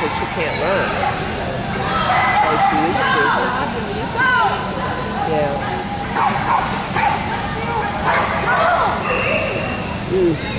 because she can't run like she used to. Yeah. Mm.